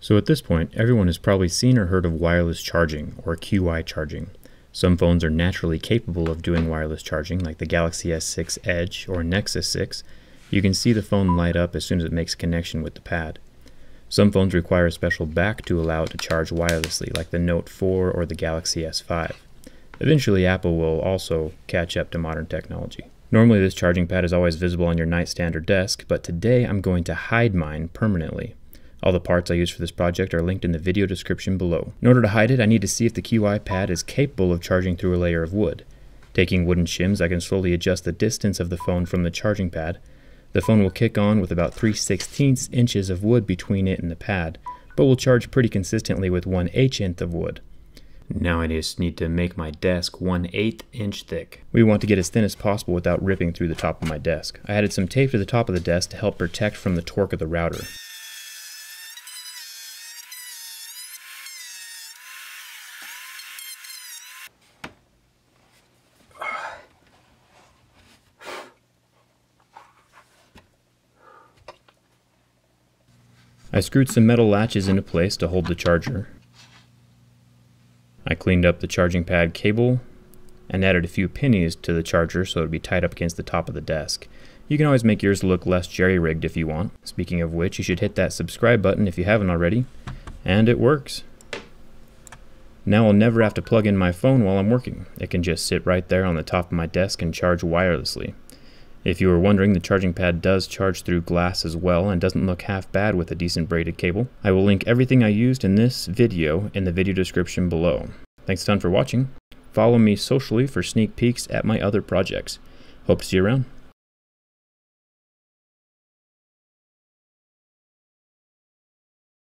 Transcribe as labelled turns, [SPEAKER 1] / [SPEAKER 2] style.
[SPEAKER 1] So at this point, everyone has probably seen or heard of wireless charging, or QI charging. Some phones are naturally capable of doing wireless charging, like the Galaxy S6 Edge or Nexus 6. You can see the phone light up as soon as it makes connection with the pad. Some phones require a special back to allow it to charge wirelessly, like the Note 4 or the Galaxy S5. Eventually, Apple will also catch up to modern technology. Normally, this charging pad is always visible on your nightstand or desk, but today I'm going to hide mine permanently. All the parts I use for this project are linked in the video description below. In order to hide it, I need to see if the QI pad is capable of charging through a layer of wood. Taking wooden shims, I can slowly adjust the distance of the phone from the charging pad. The phone will kick on with about 3/16 inches of wood between it and the pad, but will charge pretty consistently with 1/8 of wood. Now I just need to make my desk 1/8 inch thick. We want to get as thin as possible without ripping through the top of my desk. I added some tape to the top of the desk to help protect from the torque of the router. I screwed some metal latches into place to hold the charger. I cleaned up the charging pad cable and added a few pennies to the charger so it would be tied up against the top of the desk. You can always make yours look less jerry-rigged if you want. Speaking of which, you should hit that subscribe button if you haven't already. And it works. Now I'll never have to plug in my phone while I'm working. It can just sit right there on the top of my desk and charge wirelessly. If you were wondering, the charging pad does charge through glass as well and doesn't look half bad with a decent braided cable. I will link everything I used in this video in the video description below. Thanks a ton for watching. Follow me socially for sneak peeks at my other projects. Hope to see you around.